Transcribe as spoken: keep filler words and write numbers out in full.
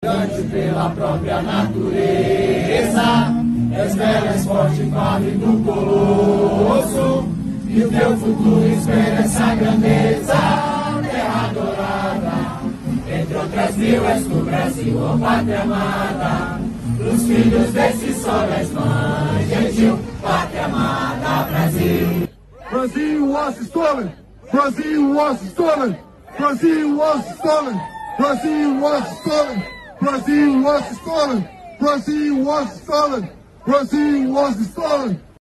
Pela própria natureza, és bela, és forte, quadro do colosso, e o teu futuro espera essa grandeza, terra adorada, entre outras mil és do Brasil, ó pátria amada, dos filhos desse sol és mãe gentil, pátria amada, Brasil. Brasil was stolen, Brasil was stolen, Brasil was stolen, Brasil was stolen. Brazil was stolen! Brazil was stolen! Brazil was stolen!